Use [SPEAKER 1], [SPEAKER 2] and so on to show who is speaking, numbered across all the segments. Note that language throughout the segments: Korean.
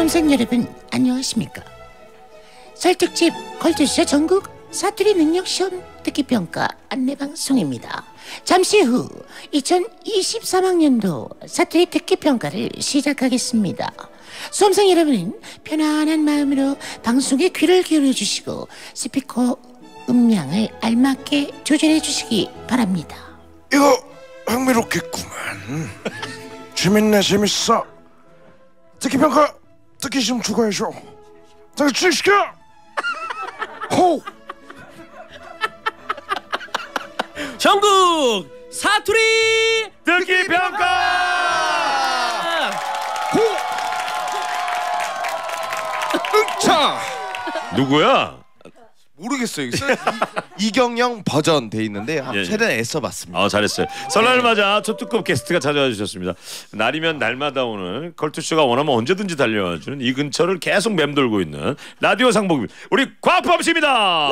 [SPEAKER 1] 수험생 여러분 안녕하십니까? 설 특집 컬투쇼 전국 사투리 능력 시험 듣기평가 안내방송입니다. 잠시 후 2023학년도 사투리 듣기평가를 시작하겠습니다. 수험생 여러분은 편안한 마음으로 방송에 귀를 기울여 주시고 스피커 음량을 알맞게 조절해 주시기 바랍니다.
[SPEAKER 2] 이거 흥미롭겠구만. 재밌네. 재밌어. 듣기평가 듣기 좀 추가해줘. 자, 출시켜. 호.
[SPEAKER 3] 전국 사투리
[SPEAKER 2] 듣기평가. 호. 자,
[SPEAKER 4] 누구야?
[SPEAKER 2] 모르겠어요. 이경영 버전 돼 있는데
[SPEAKER 4] 예.
[SPEAKER 2] 최대한 애써봤습니다.
[SPEAKER 4] 잘했어요. 설날을 맞아 초특급 게스트가 찾아와 주셨습니다. 날이면 날마다 오는 컬투쇼가 원하면 언제든지 달려와주는 이 근처를 계속 맴돌고 있는 라디오 상봉 우리 곽범 씨입니다.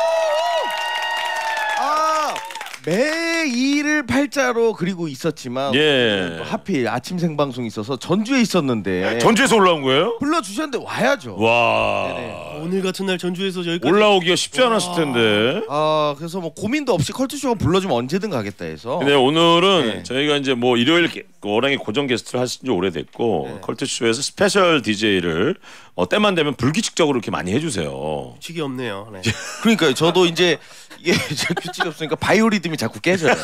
[SPEAKER 2] 매일을 팔자로 그리고 있었지만
[SPEAKER 4] 예.
[SPEAKER 2] 하필 아침 생방송이 있어서 전주에 있었는데
[SPEAKER 4] 전주에서 올라온 거예요?
[SPEAKER 2] 불러주셨는데 와야죠.
[SPEAKER 4] 와.
[SPEAKER 2] 네네.
[SPEAKER 3] 오늘 같은 날 전주에서 여기까지
[SPEAKER 4] 올라오기가 쉽지 않았을 텐데.
[SPEAKER 2] 그래서 뭐 고민도 없이 컬투쇼가 불러주면 언제든 가겠다 해서.
[SPEAKER 4] 근데 오늘은
[SPEAKER 2] 네.
[SPEAKER 4] 저희가 이제 뭐 일요일 워낙에 고정 게스트를 하신 지 오래됐고
[SPEAKER 2] 네.
[SPEAKER 4] 컬투쇼에서 스페셜 DJ를 때만 되면 불규칙적으로 이렇게 많이 해주세요.
[SPEAKER 3] 규칙이 없네요. 네.
[SPEAKER 2] 그러니까요. 저도 이제 이게 규칙이 없으니까 바이오리듬이 자꾸 깨져요.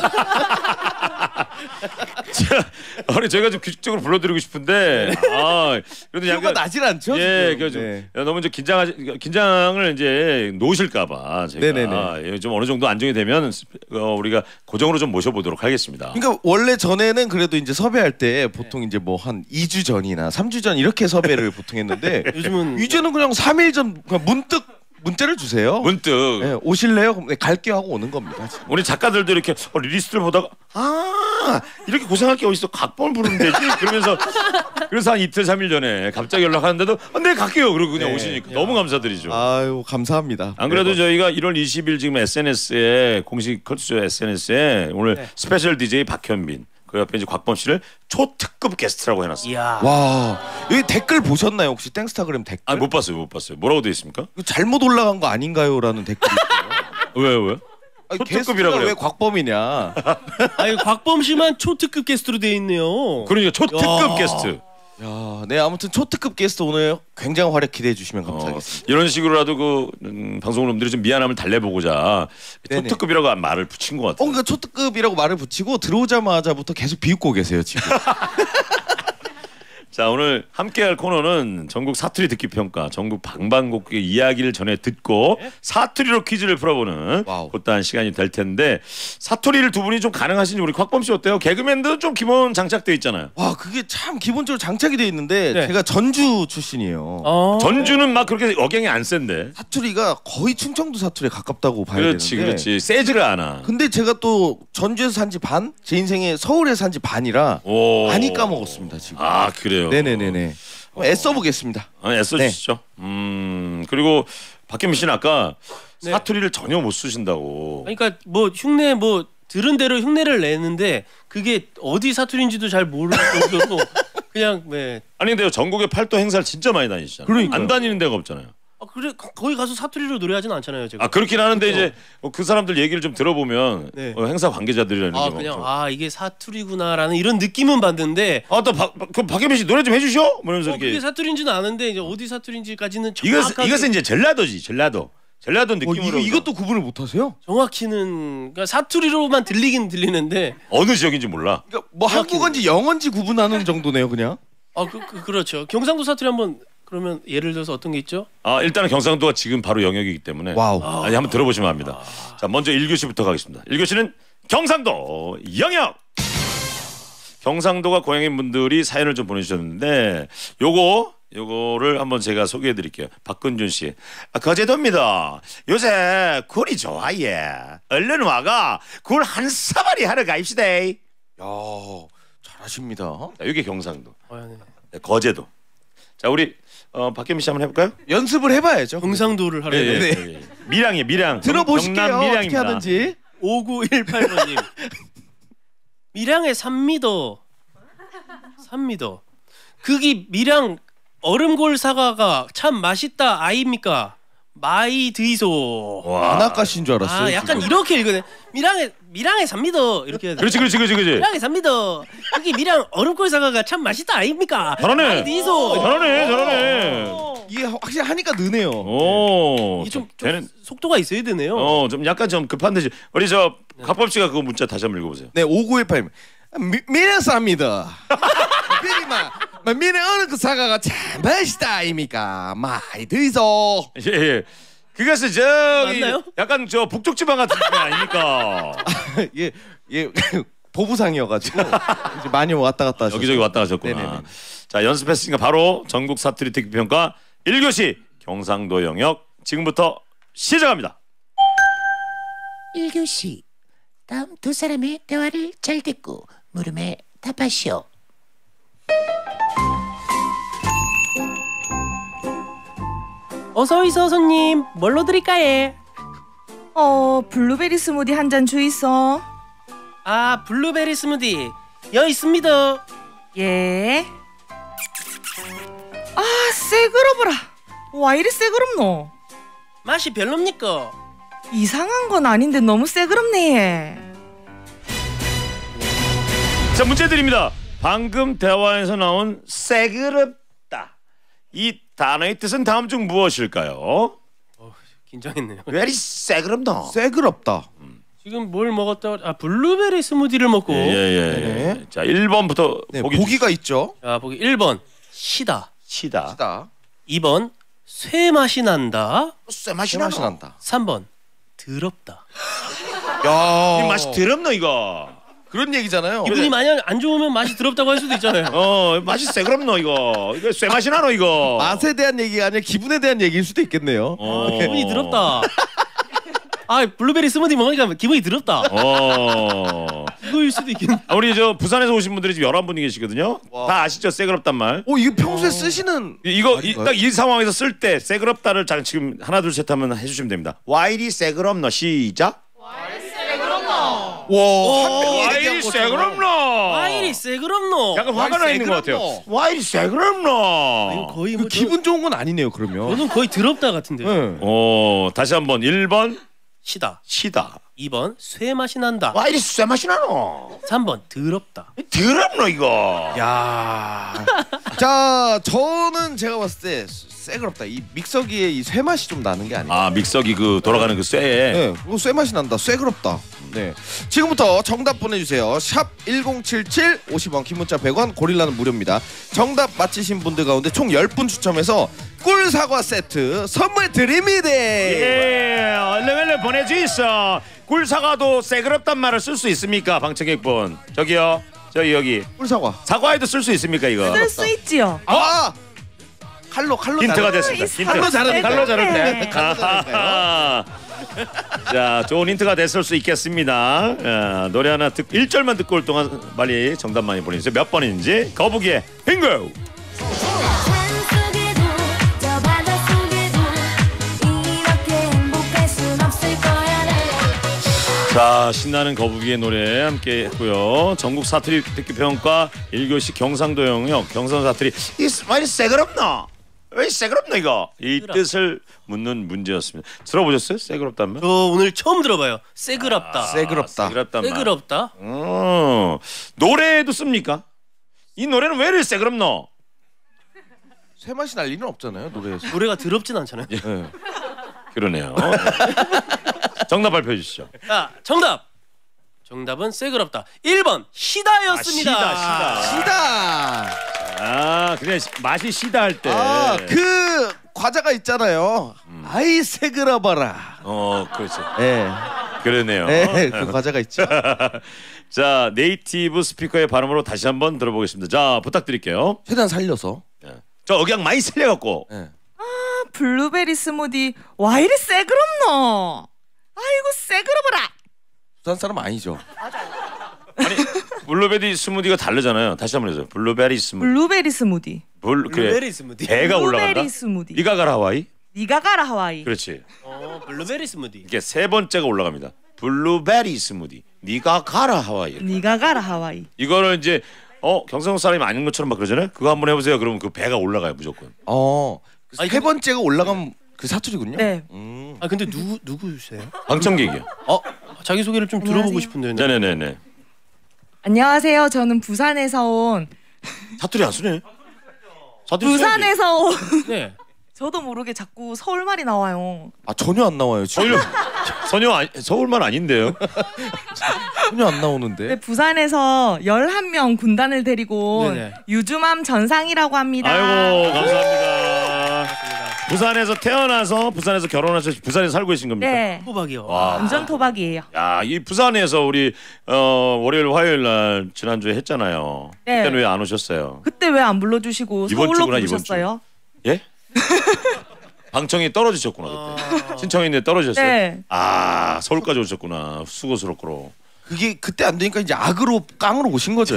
[SPEAKER 4] 아니 저희가 좀 규칙적으로 불러드리고 싶은데 그래도
[SPEAKER 2] 가
[SPEAKER 4] 약간
[SPEAKER 2] 나질 않죠.
[SPEAKER 4] 예,
[SPEAKER 2] 지금.
[SPEAKER 4] 그래서
[SPEAKER 2] 네.
[SPEAKER 4] 너무 이제 긴장을 이제 놓으실까봐 제가
[SPEAKER 2] 네네네.
[SPEAKER 4] 좀 어느 정도 안정이 되면 우리가 고정으로 좀 모셔보도록 하겠습니다.
[SPEAKER 2] 그러니까 원래 전에는 그래도 이제 섭외할 때 보통 이제 뭐 한 2주 전이나 3주 전 이렇게 섭외를 보통 했는데
[SPEAKER 3] 요즘은
[SPEAKER 2] 이제는 그냥 3일 전 그냥 문득 문자를 주세요.
[SPEAKER 4] 문득
[SPEAKER 2] 네, 오실래요? 그럼 갈게요 하고 오는 겁니다.
[SPEAKER 4] 우리 작가들도 이렇게 리리스트를 보다가 이렇게 고생할 게 어딨어 각본을 부르면 되지 그러면서 그래서 한 이틀 3일 전에 갑자기 연락하는데도 네 갈게요 그러고 그냥
[SPEAKER 2] 네.
[SPEAKER 4] 오시니까 너무 감사드리죠.
[SPEAKER 2] 아유 감사합니다.
[SPEAKER 4] 안 그래도 저희가 1월 20일 지금 SNS에 공식 컬투쇼 SNS에 오늘 스페셜 DJ 박현빈 그 옆에 이제 곽범 씨를 초특급 게스트라고 해놨어요.
[SPEAKER 3] 이야.
[SPEAKER 2] 와 여기 댓글 보셨나요 혹시 땡스타그램 댓글?
[SPEAKER 4] 못 봤어요. 뭐라고 돼 있습니까?
[SPEAKER 2] 이거 잘못 올라간 거 아닌가요?라는 댓글이 있어요.
[SPEAKER 4] 왜?
[SPEAKER 2] 아니,
[SPEAKER 4] 초특급이라
[SPEAKER 2] 게스트가
[SPEAKER 4] 그래요.
[SPEAKER 2] 왜 곽범이냐?
[SPEAKER 3] 아니 곽범 씨만 초특급 게스트로 돼 있네요.
[SPEAKER 4] 그러니까 초특급
[SPEAKER 3] 야.
[SPEAKER 4] 게스트.
[SPEAKER 2] 야, 네 아무튼 초특급 게스트 오늘 굉장히 활약 기대해 주시면 감사하겠습니다.
[SPEAKER 4] 이런 식으로라도 방송놈들이 좀 미안함을 달래보고자
[SPEAKER 2] 네네.
[SPEAKER 4] 초특급이라고 말을 붙인 것 같아요.
[SPEAKER 2] 그러니까 초특급이라고 말을 붙이고 들어오자마자부터 계속 비웃고 계세요 지금.
[SPEAKER 4] 자 오늘 함께할 코너는 전국 사투리 듣기 평가, 전국 방방곡곡의 이야기를 전해 듣고 사투리로 퀴즈를 풀어보는
[SPEAKER 2] 와우.
[SPEAKER 4] 곧다한 시간이 될 텐데 사투리를 두 분이 좀 가능하신지 우리 곽범 씨 어때요? 개그맨도 좀 기본 장착돼 있잖아요.
[SPEAKER 2] 와 그게 참 기본적으로 장착이 돼 있는데
[SPEAKER 3] 네.
[SPEAKER 2] 제가 전주 출신이에요.
[SPEAKER 4] 전주는 막 그렇게 억양이 안 센데.
[SPEAKER 2] 사투리가 거의 충청도 사투리에 가깝다고 봐야
[SPEAKER 4] 그렇지
[SPEAKER 2] 되는데.
[SPEAKER 4] 그렇지 세지를 않아.
[SPEAKER 2] 근데 제가 또 전주에서 산지 반, 제 인생에 서울에서 산지 반이라 많이 까먹었습니다 지금.
[SPEAKER 4] 그래요.
[SPEAKER 2] 네네네네. 애써 보겠습니다.
[SPEAKER 4] 애써 주시죠. 그리고 박현미 씨는 아까
[SPEAKER 3] 네.
[SPEAKER 4] 사투리를 전혀 못 쓰신다고.
[SPEAKER 3] 그러니까 뭐 흉내 뭐 들은 대로 흉내를 내는데 그게 어디 사투리인지도 잘 모를 정도로 그냥 네.
[SPEAKER 4] 아니 근데 전국에 팔도 행사를 진짜 많이 다니시잖아요.
[SPEAKER 2] 그러니까요.
[SPEAKER 4] 안 다니는 데가 없잖아요.
[SPEAKER 3] 그래 거기 가서 사투리로 노래하진 않잖아요 제가.
[SPEAKER 4] 그렇긴 하는데
[SPEAKER 3] 그렇죠.
[SPEAKER 4] 이제 그 사람들 얘기를 좀 들어보면
[SPEAKER 3] 네.
[SPEAKER 4] 행사 관계자들이라는 게
[SPEAKER 3] 그냥 이게 사투리구나라는 이런 느낌은 받는데
[SPEAKER 4] 또 박현미 씨 노래 좀 해주셔? 뭐면서
[SPEAKER 3] 그게
[SPEAKER 4] 이렇게
[SPEAKER 3] 사투리인지는 아는데 이제 어디 사투리인지까지는 정확하게
[SPEAKER 4] 이것은 이제 젤라도지 젤라도 느낌으로
[SPEAKER 2] 이것도 구분을 못 하세요?
[SPEAKER 3] 정확히는 그러니까 사투리로만 들리긴 들리는데
[SPEAKER 4] 어느 지역인지 몰라.
[SPEAKER 2] 그러니까 뭐 한국어인지 영어인지 구분하는 정도네요, 그냥.
[SPEAKER 3] 그렇죠. 경상도 사투리 한번 그러면 예를 들어서 어떤 게 있죠?
[SPEAKER 4] 일단은 경상도가 지금 바로 영역이기 때문에
[SPEAKER 2] 와우.
[SPEAKER 4] 한번 들어보시면 합니다. 자 먼저 1교시부터 가겠습니다. 1교시는 경상도 영역. 경상도가 고향인 분들이 사연을 좀 보내주셨는데 요거를 한번 제가 소개해 드릴게요. 박근준 씨. 거제도입니다. 요새 굴이 좋아 예. 얼른 와가 굴 한 사발이 하러 가입시다.
[SPEAKER 2] 야, 잘하십니다.
[SPEAKER 4] 자, 이게 경상도.
[SPEAKER 3] 네.
[SPEAKER 4] 네, 거제도. 자 우리 박현미 씨 한번 해볼까요?
[SPEAKER 2] 연습을 해봐야죠.
[SPEAKER 3] 경상도를 하려
[SPEAKER 4] 예,
[SPEAKER 3] 네.
[SPEAKER 4] 예. 밀양이에요 밀양.
[SPEAKER 2] 들어보실게요.
[SPEAKER 4] 경남
[SPEAKER 2] 어떻게
[SPEAKER 4] 밀양입니다.
[SPEAKER 2] 하는지.
[SPEAKER 3] 5918번님. 밀양에 3m. 그기 밀양 얼음골 사과가 참 맛있다 아입니까? 마이 드이소.
[SPEAKER 4] 와.
[SPEAKER 2] 안아까신 줄 알았어요.
[SPEAKER 3] 아 약간
[SPEAKER 2] 지금.
[SPEAKER 3] 이렇게 읽으네. 미랑에 삽니다. 이렇게 해야 돼.
[SPEAKER 4] 그렇지.
[SPEAKER 3] 미랑에 삽니다. 여기 미랑 얼음골 사과가 참 맛있다 아닙니까?
[SPEAKER 4] 잘하네.
[SPEAKER 3] 마이 드이소.
[SPEAKER 4] 잘하네.
[SPEAKER 2] 이게 확실히 하니까 느네요.
[SPEAKER 4] 오.
[SPEAKER 3] 이게 좀
[SPEAKER 4] 되는.
[SPEAKER 3] 속도가 있어야 되네요.
[SPEAKER 4] 좀 약간 좀 급한데 우리 저 갑법 씨가 그거 문자 다시 한번 읽어보세요.
[SPEAKER 2] 네, 5918님. 미래사입니다. 비리마. 미래 어느 그 사과가 참 맛있다 아닙니까? 많이 드이소.
[SPEAKER 4] 예. 그것은 저기
[SPEAKER 3] 맞나요?
[SPEAKER 4] 약간 저 북쪽 지방 같은 데 아닙니까?
[SPEAKER 2] 예, 보부상이어가지고 이제 많이 왔다 갔다 하셨어요.
[SPEAKER 4] 여기저기 왔다 가셨구나.
[SPEAKER 2] 네네네.
[SPEAKER 4] 자, 연습했으니까 바로 전국 사투리 듣기 평가 1교시 경상도 영역 지금부터 시작합니다.
[SPEAKER 1] 1교시 다음 두 사람의 대화를 잘 듣고 물음에 답하시오.
[SPEAKER 3] 어서 오이소 손님. 뭘로 드릴까예?
[SPEAKER 5] 블루베리 스무디 한 잔 주이소.
[SPEAKER 3] 아 블루베리 스무디 여 있습니다.
[SPEAKER 5] 예. 아, 새그러브라. 와 이리 새그럽노?
[SPEAKER 3] 맛이 별로입니까?
[SPEAKER 5] 이상한 건 아닌데 너무 새그럽네.
[SPEAKER 4] 자, 문제 드립니다. 방금 대화에서 나온 새그럽다. 이 단어의 뜻은 다음 중 무엇일까요?
[SPEAKER 3] 긴장했네요.
[SPEAKER 4] 왜 이리 새그럽노?
[SPEAKER 2] 새그럽다.
[SPEAKER 3] 지금 뭘 먹었다? 아 블루베리 스무디를 먹고.
[SPEAKER 4] 예. 자, 1번부터
[SPEAKER 2] 네,
[SPEAKER 4] 보기
[SPEAKER 2] 보기가 있죠.
[SPEAKER 3] 자 보기 1번 시다.
[SPEAKER 4] 시다.
[SPEAKER 3] 2번 쇠 맛이 난다.
[SPEAKER 4] 쇠 맛이
[SPEAKER 2] 맛이 난다.
[SPEAKER 3] 3번 더럽다.
[SPEAKER 2] 야,
[SPEAKER 4] 이 맛이 더럽노 이거.
[SPEAKER 2] 그런 얘기잖아요.
[SPEAKER 3] 기분이 많이 안 좋으면 맛이 더럽다고 할 수도 있잖아요.
[SPEAKER 4] 맛이 새그럽노 이거. 이거 쇠 맛이 나노 이거.
[SPEAKER 2] 맛에 대한 얘기가 아니라 기분에 대한 얘기일 수도 있겠네요.
[SPEAKER 3] 기분이 더럽다. 아 블루베리 스무디 먹으니까 기분이 더럽다. 이거일 수도 있겠네.
[SPEAKER 4] 우리 저 부산에서 오신 분들이 지금 11분이 계시거든요.
[SPEAKER 2] 와.
[SPEAKER 4] 다 아시죠? 새그럽단 말.
[SPEAKER 2] 이거 평소에 쓰시는
[SPEAKER 4] 이거
[SPEAKER 2] 아닌가요?
[SPEAKER 4] 딱 이 상황에서 쓸 때 새그럽다를 지금 하나 둘 셋 하면 해주시면 됩니다. 와이리 새그럽노 시작.
[SPEAKER 2] 와, 한 명이
[SPEAKER 4] 와이리
[SPEAKER 2] 얘기한 것처럼.
[SPEAKER 4] 새그럽노.
[SPEAKER 3] 와이리 새그럽노.
[SPEAKER 4] 약간 화가 나 있는 것 같아요.
[SPEAKER 2] 새그럽노.
[SPEAKER 4] 와이리 새그럽노.
[SPEAKER 3] 이거 거의
[SPEAKER 2] 그
[SPEAKER 3] 뭐
[SPEAKER 2] 기분 좋은 건 아니네요. 그러면.
[SPEAKER 3] 저는 거의 더럽다 같은데.
[SPEAKER 2] 네.
[SPEAKER 4] 다시 한번 1번
[SPEAKER 3] 시다.
[SPEAKER 4] 시다.
[SPEAKER 3] 2번 쇠 맛이 난다.
[SPEAKER 4] 와이리 쇠 맛이 나노.
[SPEAKER 3] 3번 더럽다.
[SPEAKER 4] 더럽노 이거.
[SPEAKER 2] 야. 자, 저는 제가 봤을 때 새그럽다. 이 믹서기에 이 쇠 맛이 좀 나는 게 아니에요.
[SPEAKER 4] 아 믹서기 그 돌아가는 그 쇠에.
[SPEAKER 2] 네, 쇠 맛이 난다. 쇠그럽다. 네. 지금부터 정답 보내주세요. 샵 1077 50원, 긴 문자 100원, 고릴라는 무료입니다. 정답 맞히신 분들 가운데 총 10분 추첨해서 꿀 사과 세트 선물 드립니다.
[SPEAKER 4] 예, 얼른 보내주이소. 꿀사과도 새그럽단 말을 쓸 수 있습니까, 방청객분? 저기요, 저기 여기
[SPEAKER 2] 꿀 사과.
[SPEAKER 4] 사과에도 쓸 수 있습니까 이거?
[SPEAKER 5] 쓸 수 있지요.
[SPEAKER 2] 아! 칼로
[SPEAKER 4] 힌트가
[SPEAKER 2] 자르-
[SPEAKER 4] 됐습니다. 힌트.
[SPEAKER 2] 칼로 자르는
[SPEAKER 4] 칼로 자를 때.
[SPEAKER 2] 칼로 자르는
[SPEAKER 4] 아하하. 자, 좋은 힌트가 됐을 수 있겠습니다. 노래 하나 1절만 듣고 올 동안 빨리 정답 많이 보내주세요. 몇 번인지 거북이의 빙고.
[SPEAKER 6] 산속에도 저 바다 속에도 이렇게 행복할 순 없을 거야 내가.
[SPEAKER 4] 자, 신나는 거북이의 노래 함께 했고요. 전국 사투리 듣기 평가 1교시 경상도 영역 경상 사투리 이 많이 새그럽나? 왜 새그럽나 이거? 이 뜻을 묻는 문제였습니다. 들어보셨어요? 새그럽다면?
[SPEAKER 3] 저 오늘 처음 들어봐요. 새그럽다.
[SPEAKER 2] 새그럽다.
[SPEAKER 4] 새그럽단 말.
[SPEAKER 3] 새그럽다.
[SPEAKER 4] 노래에도 씁니까? 이 노래는 왜 이렇게 새그럽노?
[SPEAKER 2] 쇠 맛이 날 리는 없잖아요, 노래에서.
[SPEAKER 3] 노래가 더럽진 않잖아요.
[SPEAKER 2] 네.
[SPEAKER 4] 그러네요. 정답 발표해 주시죠.
[SPEAKER 3] 자, 정답. 정답은 새그럽다. 1번 시다였습니다.
[SPEAKER 4] 시다.
[SPEAKER 2] 시다.
[SPEAKER 4] 아, 그냥 맛이 시다 할 때.
[SPEAKER 2] 아, 그 과자가 있잖아요. 아이 새그러봐라.
[SPEAKER 4] 그렇죠.
[SPEAKER 2] 예.
[SPEAKER 4] 그러네요.
[SPEAKER 2] 예, 그 과자가 있죠.
[SPEAKER 4] 자, 네이티브 스피커의 발음으로 다시 한번 들어보겠습니다. 자, 부탁드릴게요.
[SPEAKER 2] 최대한 살려서.
[SPEAKER 4] 저 억양 많이 살려갖고.
[SPEAKER 2] 예.
[SPEAKER 5] 블루베리 스무디 와 이리 새그럽노? 아이고 새그러버라.
[SPEAKER 2] 부산 사람 아니죠.
[SPEAKER 4] 아니, 블루베리 스무디가 다르잖아요. 다시 한번 해주세요. 블루베리 스무디.
[SPEAKER 5] 블루베리 스무디.
[SPEAKER 4] 그래.
[SPEAKER 3] 블루베리 스무디.
[SPEAKER 4] 배가 올라간다.
[SPEAKER 5] 블루베리 스무디.
[SPEAKER 4] 네가 가라 하와이.
[SPEAKER 5] 네가 가라 하와이.
[SPEAKER 4] 그렇지.
[SPEAKER 3] 블루베리 스무디.
[SPEAKER 4] 이게 세 번째가 올라갑니다. 블루베리 스무디. 네가 가라 하와이.
[SPEAKER 5] 네가 가라 하와이.
[SPEAKER 4] 이거를 이제 경상 사람이 아닌 것처럼 막 그러잖아요. 그거 한번 해보세요. 그러면 그 배가 올라가요 무조건.
[SPEAKER 2] 세 번째가 올라가면 그 사투리군요.
[SPEAKER 5] 네.
[SPEAKER 3] 아 근데 누구세요?
[SPEAKER 4] 방청객이요.
[SPEAKER 3] 자기 소개를 좀 들어보고 싶은데.
[SPEAKER 4] 네네네네.
[SPEAKER 5] 안녕하세요. 저는 부산에서 온
[SPEAKER 4] 사투리 안 쓰네. 사투리
[SPEAKER 5] 부산에서 온
[SPEAKER 3] 네.
[SPEAKER 5] 저도 모르게 자꾸 서울말이 나와요.
[SPEAKER 2] 전혀 안 나와요. 지금.
[SPEAKER 4] 서울만 아닌데요.
[SPEAKER 2] 전혀 안 나오는데.
[SPEAKER 5] 네, 부산에서 11명 군단을 데리고 온
[SPEAKER 3] 네네.
[SPEAKER 5] 유주맘 전상이라고 합니다.
[SPEAKER 4] 아이고 감사합니다. 부산에서 태어나서 부산에서 결혼해서 부산에 살고 계신 겁니까?
[SPEAKER 5] 네.
[SPEAKER 3] 호박이요.
[SPEAKER 4] 와.
[SPEAKER 5] 완전 토박이에요.
[SPEAKER 4] 야, 이 부산에서 우리 월요일 화요일 날 지난주에 했잖아요.
[SPEAKER 5] 네.
[SPEAKER 4] 그때는 왜 안 오셨어요?
[SPEAKER 5] 그때 왜 안 불러주시고
[SPEAKER 4] 이번
[SPEAKER 5] 서울로
[SPEAKER 4] 주구나, 이번
[SPEAKER 5] 부르셨어요?
[SPEAKER 4] 예? 방청이 떨어지셨구나 그때. 신청했는데 떨어지셨어요?
[SPEAKER 5] 네.
[SPEAKER 4] 아 서울까지 오셨구나. 수고스럽고.
[SPEAKER 2] 그게 그때 안 되니까 이제 악으로 깡으로 오신 거죠.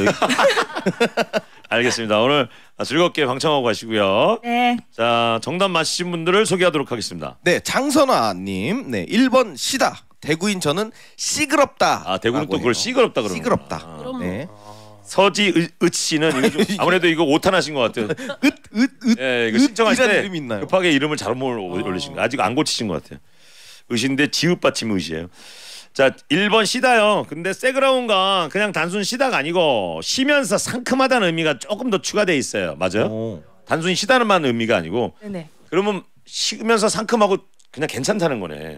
[SPEAKER 4] 알겠습니다. 오늘 즐겁게 방청하고 가시고요.
[SPEAKER 5] 네.
[SPEAKER 4] 자 정답 맞히신 분들을 소개하도록 하겠습니다.
[SPEAKER 2] 네, 장선아님. 네, 1번 시다. 대구인 저는 시끄럽다.
[SPEAKER 4] 아 대구는 또 그걸 시끄럽다 그러는
[SPEAKER 2] 시끄럽다. 네.
[SPEAKER 4] 서지읒 씨는 이거 좀 아무래도 이거 오탄하신 것 같아요. 예, 이거 신청하실 때
[SPEAKER 2] 이름이 있나요?
[SPEAKER 4] 급하게 이름을 잘못 올리신 거예요. 아직 안 고치신 것 같아요. 의신데 지읒 받침 의시예요. 자 1번 시다요. 근데 세그라운가 그냥 단순 시다가 아니고 쉬면서 상큼하다는 의미가 조금 더 추가돼 있어요. 맞아요? 단순히 시다는만 의미가 아니고
[SPEAKER 5] 네네.
[SPEAKER 4] 그러면 쉬면서 상큼하고 그냥 괜찮다는 거네.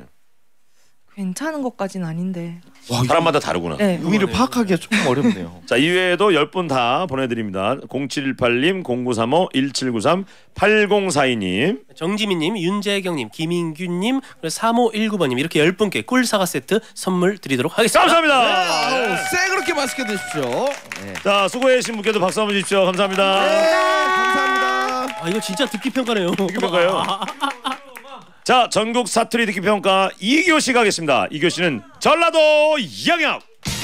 [SPEAKER 5] 괜찮은 것까지는 아닌데.
[SPEAKER 2] 와,
[SPEAKER 4] 사람마다 다르구나.
[SPEAKER 5] 네.
[SPEAKER 2] 의미를 파악하기가 조금 어렵네요.
[SPEAKER 4] 자 이외에도 10분 다 보내드립니다. 0718님, 0935, 1793, 8042님.
[SPEAKER 3] 정지민님, 윤재경님, 김인규님, 3519번님 이렇게 10분께 꿀 사과 세트 선물 드리도록 하겠습니다.
[SPEAKER 4] 감사합니다.
[SPEAKER 2] 쎄 그렇게 맛있게 드십시오. 네.
[SPEAKER 4] 자 수고해주신 분께도 박수 한번 주십시오. 감사합니다.
[SPEAKER 2] 감사합니다.
[SPEAKER 3] 아 이거 진짜 듣기 평가네요.
[SPEAKER 4] 그런가요? 자 전국 사투리 듣기 평가 2교시 가겠습니다. 2교시는 전라도 영역.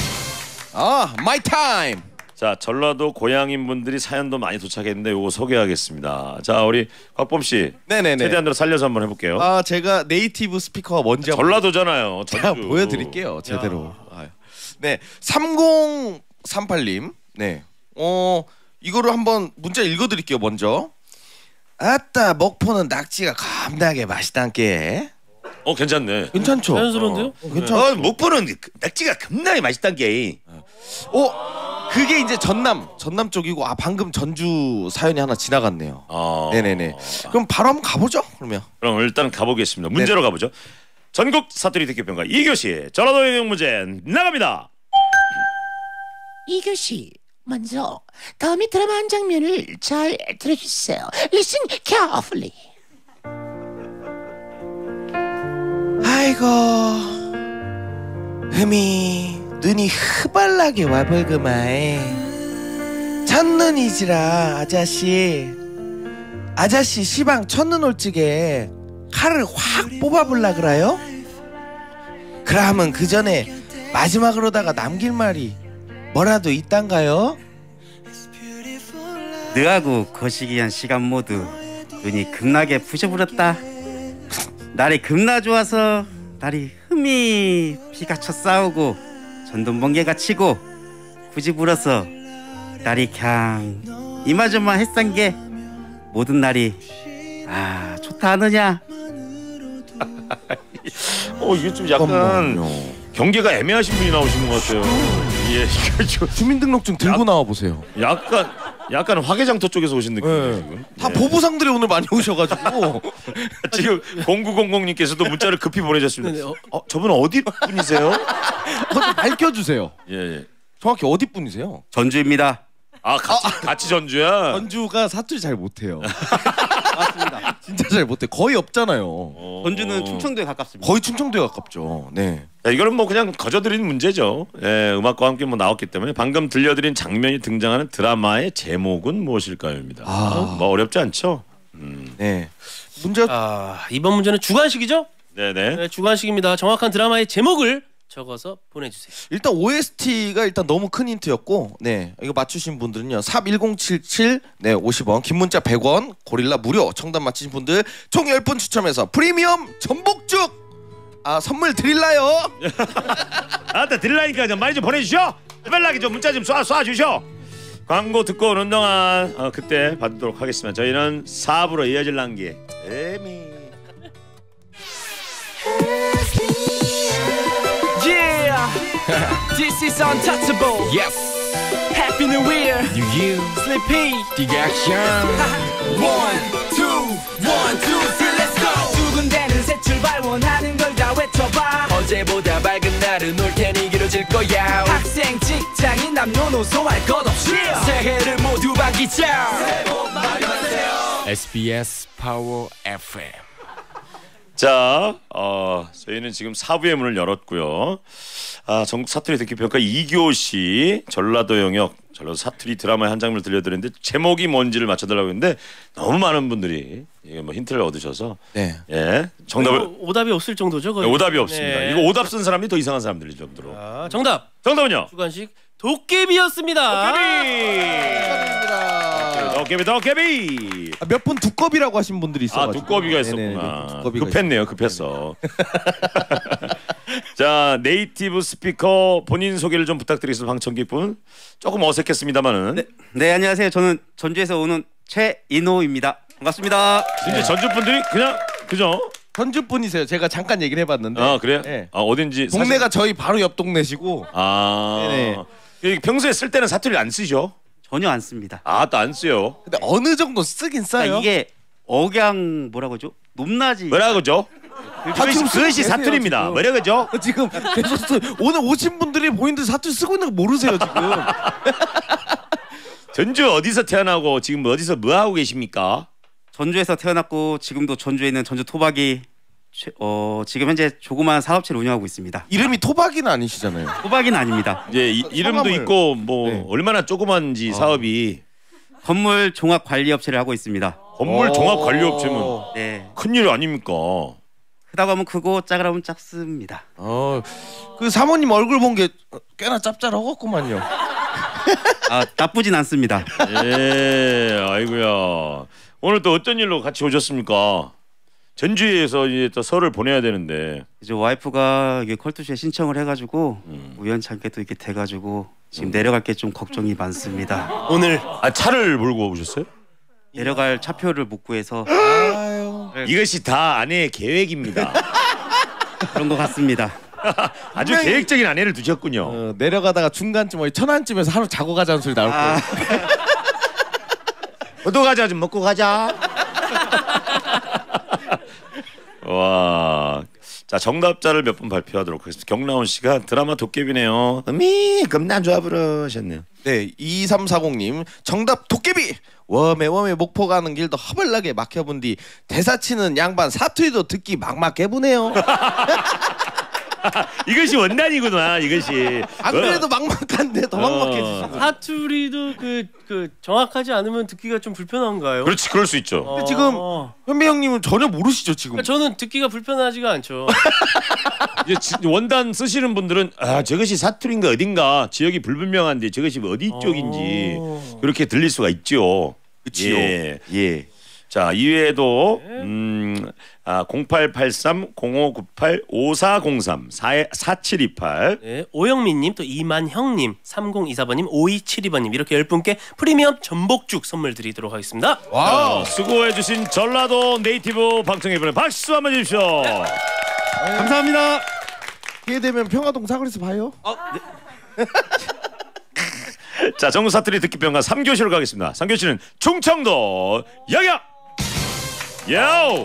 [SPEAKER 2] 마이 타임.
[SPEAKER 4] 자 전라도 고향인 분들이 사연도 많이 도착했는데 요거 소개하겠습니다. 자 우리 곽범 씨.
[SPEAKER 2] 네네네.
[SPEAKER 4] 최대한으로 살려서 한번 해볼게요.
[SPEAKER 2] 제가 네이티브 스피커가 뭔지
[SPEAKER 4] 전라도잖아요.
[SPEAKER 2] 제가
[SPEAKER 4] 전주.
[SPEAKER 2] 보여드릴게요. 제대로. 네, 3038님. 네. 이거를 한번 문자 읽어드릴게요. 먼저. 아따 목포는 낙지가 겁나게 맛있단게.
[SPEAKER 4] 괜찮네.
[SPEAKER 2] 괜찮죠?
[SPEAKER 3] 자연스러운데요?
[SPEAKER 2] 괜찮죠?
[SPEAKER 4] 목포는 맥주가 겁나게 맛있단 게.
[SPEAKER 2] 그게 이제 전남 쪽이고 방금 전주 사연이 하나 지나갔네요. 네네네. 그럼 바로 한번 가보죠. 그럼
[SPEAKER 4] 일단 가보겠습니다. 문제로 가보죠. 전국 사투리 듣기 평가 2교시 전라도 영역 문제 나갑니다.
[SPEAKER 1] 2교시 먼저 다음의 드라마 한 장면을 잘 들어주세요. Listen carefully.
[SPEAKER 2] 아이고 흠이 눈이 흐발나게 와벌그마에 첫눈이지라 아저씨 시방 첫눈 올찌게 칼을 확 뽑아볼라 그래요? 그러면 그 전에 마지막으로다가 남길 말이 뭐라도 있단가요?
[SPEAKER 7] 너하고 거시기한 시간 모두 눈이 겁나게 부셔버렸다. 날이 겁나 좋아서 날이 흠이 피가 쳐 싸우고 전동번개가 치고 굳이 불어서 날이 그냥 이마저마 했던 게 모든 날이 좋다 하느냐.
[SPEAKER 4] 이게 좀 약간 경계가 애매하신 분이 나오신 것 같아요. 예,
[SPEAKER 2] 주민등록증 들고 나와 보세요.
[SPEAKER 4] 약간 화개장터 쪽에서 오신 느낌이에요. 지금.
[SPEAKER 2] 다 보부상들이 오늘 많이 오셔가지고
[SPEAKER 4] 지금 0900님께서도 문자를 급히 보내셨습니다. 저분 어디 분이세요?
[SPEAKER 2] 밝혀주세요.
[SPEAKER 4] 예.
[SPEAKER 2] 정확히 어디 분이세요?
[SPEAKER 7] 전주입니다.
[SPEAKER 4] 같이 전주야.
[SPEAKER 2] 전주가 사투리 잘 못해요. 맞습니다. 진짜 잘 못해. 거의 없잖아요.
[SPEAKER 7] 전주는 충청도에 가깝습니다.
[SPEAKER 2] 거의 충청도에 가깝죠. 네.
[SPEAKER 4] 자, 이거는 뭐 그냥 거저드리는 문제죠. 예, 음악과 함께 나왔기 때문에 방금 들려드린 장면이 등장하는 드라마의 제목은 무엇일까요?입니다. 뭐 어렵지 않죠?
[SPEAKER 2] 네. 문제.
[SPEAKER 3] 이번 문제는 주관식이죠?
[SPEAKER 4] 네네.
[SPEAKER 3] 네, 주관식입니다. 정확한 드라마의 제목을 적어서 보내주세요.
[SPEAKER 2] 일단 OST가 일단 너무 큰 힌트였고, 네, 이거 맞추신 분들은요 샵 1077 네 50원, 긴 문자 100원, 고릴라 무료. 정답 맞히신 분들 총 10분 추첨해서 프리미엄 전복죽 선물 드릴라요.
[SPEAKER 4] 드릴라니까 좀 많이 좀 보내주셔. 빨리 좀 문자 좀 쏴주셔. 광고 듣고 오는 동안 그때 받도록 하겠습니다. 저희는 4부로 이어질 란게 에미.
[SPEAKER 8] Yeah, this is untouchable.
[SPEAKER 9] Yes,
[SPEAKER 8] Happy New Year.
[SPEAKER 9] New Year,
[SPEAKER 8] Sleepy.
[SPEAKER 9] the action.
[SPEAKER 8] 1, 2, 1, 2, 3, let's go. 두근대는 새 출발 원하는 걸 다 외쳐봐. 어제보다 밝은 날은 올 테니 길어질 거야. 학생 직장인 남녀노소 할 것 없이 새해를 모두 반기자. 새해 복 많이 받으세요.
[SPEAKER 9] SBS Power FM.
[SPEAKER 4] 자, 저희는 지금 4부의 문을 열었고요. 전국 사투리 듣기 평가 2교시 전라도 영역 전라도 사투리 드라마의 한 장면을 들려드렸는데 제목이 뭔지를 맞춰달라고 했는데 너무 많은 분들이 이게 뭐 힌트를 얻으셔서
[SPEAKER 2] 네.
[SPEAKER 4] 예 정답을
[SPEAKER 3] 오답이 없을 정도죠. 거의.
[SPEAKER 4] 오답이 없습니다.
[SPEAKER 3] 네.
[SPEAKER 4] 이거 오답 쓴 사람이 더 이상한 사람들일 정도로.
[SPEAKER 3] 정답.
[SPEAKER 4] 정답은요?
[SPEAKER 3] 주관식 도깨비였습니다.
[SPEAKER 4] 도깨비.
[SPEAKER 2] 몇 분 두꺼비라고 하신 분들이 있어가지고.
[SPEAKER 4] 두꺼비가 있었구나. 급했네요. 급했어. 자, 네이티브 스피커 본인 소개를 좀 부탁드리겠습니다. 방청객 분. 조금 어색했습니다만은.
[SPEAKER 7] 네, 안녕하세요. 저는 전주에서 오는 최인호입니다. 반갑습니다.
[SPEAKER 4] 진짜 전주 분들이 그냥 그죠?
[SPEAKER 2] 전주 분이세요. 제가 잠깐 얘기를 해봤는데.
[SPEAKER 4] 아 그래요?
[SPEAKER 2] 네.
[SPEAKER 4] 어딘지
[SPEAKER 2] 동네가 저희 바로 옆 동네시고.
[SPEAKER 4] 네네. 평소에 쓸 때는 사투리 안 쓰죠?
[SPEAKER 7] 전혀 안 씁니다.
[SPEAKER 4] 또 안 쓰요.
[SPEAKER 2] 근데 어느 정도 쓰긴 써요.
[SPEAKER 7] 그러니까 이게 억양 뭐라고 하죠? 높낮이.
[SPEAKER 4] 뭐라고죠? 그것이 사투리입니다.
[SPEAKER 2] 지금.
[SPEAKER 4] 뭐라고죠?
[SPEAKER 2] 지금 계속 오늘 오신 분들이 본인들 사투리 쓰고 있는 거 모르세요 지금.
[SPEAKER 4] 전주 어디서 태어나고 지금 어디서 뭐 하고 계십니까?
[SPEAKER 7] 전주에서 태어났고 지금도 전주에 있는 전주 토박이 지금 현재 조그마한 사업체를 운영하고 있습니다.
[SPEAKER 2] 이름이 토박이는 아니시잖아요.
[SPEAKER 7] 토박이는 아닙니다.
[SPEAKER 4] 예, 이름도
[SPEAKER 2] 성함을.
[SPEAKER 4] 있고 뭐
[SPEAKER 2] 네.
[SPEAKER 4] 얼마나 조그만지 사업이.
[SPEAKER 7] 건물 종합 관리 업체를 하고 있습니다.
[SPEAKER 4] 건물 종합 관리 업체면
[SPEAKER 7] 네.
[SPEAKER 4] 큰일 아닙니까?
[SPEAKER 7] 크다고 하면 크고 작으라 하면 작습니다.
[SPEAKER 2] 그 사모님 얼굴 본 게 꽤나 짭짤하겠구만요.
[SPEAKER 7] 나쁘진 않습니다.
[SPEAKER 4] 예, 아이고야. 오늘 또 어떤 일로 같이 오셨습니까? 전주에서 이제 또 설을 보내야 되는데
[SPEAKER 7] 이제 와이프가 이게 컬투쇼에 신청을 해가지고 우연찮게 또 이렇게 돼가지고 지금 내려갈 게 좀 걱정이 많습니다.
[SPEAKER 3] 오늘
[SPEAKER 4] 차를 몰고 오셨어요?
[SPEAKER 7] 내려갈 차표를 못 구해서
[SPEAKER 4] 이것이 다 아내의 계획입니다.
[SPEAKER 7] 그런 것 같습니다.
[SPEAKER 4] 아주 계획적인 아내를 두셨군요.
[SPEAKER 2] 내려가다가 중간쯤 천안쯤에서 하루 자고 가자는 소리 나올 거예요.
[SPEAKER 4] 어디 가자 좀 먹고 가자. 와, 자 정답자를 몇 분 발표하도록 하겠습니다. 경라온 씨가 드라마 도깨비네요. 겁나 좋아 부르셨네요.
[SPEAKER 2] 네, 2340님 정답 도깨비. 웜에 목포 가는 길도 허벌나게 막혀본 뒤 대사치는 양반 사투리도 듣기 막막해보네요.
[SPEAKER 4] 이것이 원단이구나. 이것이
[SPEAKER 2] 안 그래도 막막한데 더 막막해지시고.
[SPEAKER 3] 사투리도 그 정확하지 않으면 듣기가 좀 불편한가요?
[SPEAKER 4] 그렇지, 그럴 수 있죠.
[SPEAKER 2] 근데 지금 현배 형님은 전혀 모르시죠 지금.
[SPEAKER 3] 그러니까 저는 듣기가 불편하지가 않죠.
[SPEAKER 4] 이제 원단 쓰시는 분들은 저것이 사투리인가 어딘가 지역이 불분명한데 저것이 어디 쪽인지 그렇게 들릴 수가 있죠.
[SPEAKER 2] 그치요.
[SPEAKER 4] 예. 자, 이외에도 0883-0598-5403 4728
[SPEAKER 3] 네, 오영민님 또 이만형님 3024번님 5272번님 이렇게 10분께 프리미엄 전복죽 선물 드리도록 하겠습니다.
[SPEAKER 4] 와우. 수고해주신 전라도 네이티브 방청객분들 박수 한번 주십시오.
[SPEAKER 7] 감사합니다.
[SPEAKER 2] 기회 되면 평화동 사거리에서 봐요.
[SPEAKER 4] 자, 전국 사투리 듣기 평가 3교시로 가겠습니다. 3교시는 충청도 영역. 야오.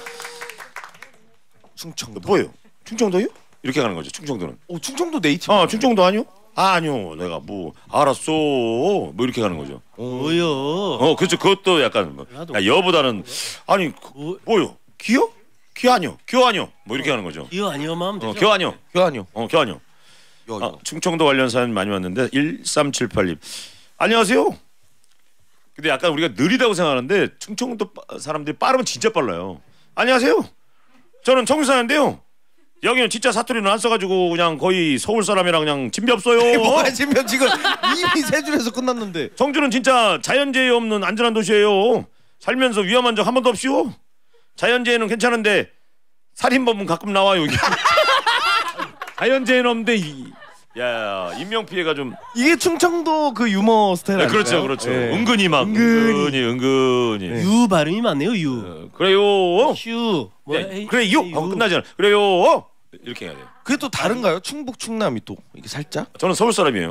[SPEAKER 2] 충청도.
[SPEAKER 4] 뭐예요? 충청도요? 이렇게 가는 거죠. 충청도는.
[SPEAKER 2] 충청도 네이티브.
[SPEAKER 4] 충청도 아니요? 아니요. 내가 뭐 알았어. 뭐 이렇게 가는 거죠.
[SPEAKER 3] 뭐요?
[SPEAKER 4] 그렇죠. 그것도 약간 여보다는 아니 뭐요? 기요? 기 아니요. 교 아니요. 뭐 이렇게 하는 거죠.
[SPEAKER 3] 이거 아니요만 하면 되죠.
[SPEAKER 4] 교 아니요.
[SPEAKER 2] 교환요.
[SPEAKER 4] 교 아니요. 충청도 관련 사연 많이 왔는데 1378님. 안녕하세요. 근데 약간 우리가 느리다고 생각하는데 충청도 사람들이 빠르면 진짜 빨라요. 안녕하세요. 저는 청주 사는데요. 여기는 진짜 사투리는 안 써가지고 그냥 거의 서울 사람이랑 그냥 진배 없어요.
[SPEAKER 2] 뭐야 지금 이미 세 줄에서 끝났는데.
[SPEAKER 4] 청주는 진짜 자연재해 없는 안전한 도시예요. 살면서 위험한 적 한 번도 없이요. 자연재해는 괜찮은데 살인범은 가끔 나와요. 자연재해는 없는데 야, 인명 피해가 좀
[SPEAKER 2] 이게 충청도 그 유머 스타일 아닌가요?
[SPEAKER 4] 그렇죠, 그렇죠.
[SPEAKER 2] 네.
[SPEAKER 4] 은근히 막 은근히.
[SPEAKER 3] 유 발음이 많네요. 유.
[SPEAKER 4] 그래요.
[SPEAKER 3] 휴. 뭐,
[SPEAKER 4] 네, 그래요. 하고 끝나잖아. 그래요. 이렇게 해야 돼요.
[SPEAKER 2] 그게 또 다른가요? 충북 충남이 또 이게 살짝?
[SPEAKER 4] 저는 서울 사람이에요.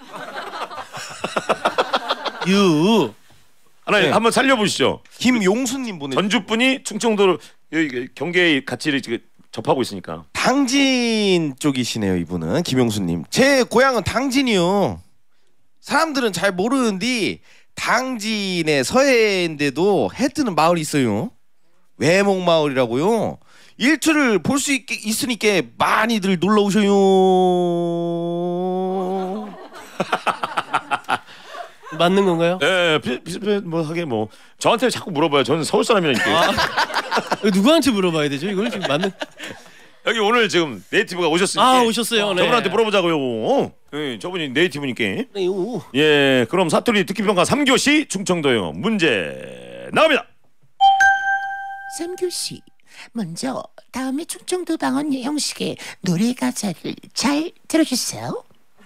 [SPEAKER 3] 유.
[SPEAKER 4] 하나
[SPEAKER 2] 네.
[SPEAKER 4] 한번 살려보시죠.
[SPEAKER 2] 김용수님 보내.
[SPEAKER 4] 전주분이 충청도 여기 경계에 같이 이렇게 접하고 있으니까.
[SPEAKER 2] 당진 쪽이시네요, 이분은. 김용수님. 제 고향은 당진이요. 사람들은 잘 모르는데 당진의 서해인데도 해 뜨는 마을이 있어요. 외목마을이라고요. 일출을 볼 수 있으니까 많이들 놀러 오셔요.
[SPEAKER 3] 맞는 건가요?
[SPEAKER 4] 예, 비슷하게 뭐 저한테 자꾸 물어봐요. 저는 서울 사람이라니까.
[SPEAKER 3] 누구한테 물어봐야 되죠? 이걸 지금 맞는.
[SPEAKER 4] 여기 오늘 지금 네이티브가 오셨으니까.
[SPEAKER 3] 아, 오셨어요. 네.
[SPEAKER 4] 저분한테 물어보자고요. 예, 저분이 네이티브니까.
[SPEAKER 3] 네, 요.
[SPEAKER 4] 예, 그럼 사투리 듣기평가 3교시 충청도 영어 문제 나갑니다.
[SPEAKER 1] 3교시 먼저 다음에 충청도 방언 형식의 노래 가사를 잘 들어주세요.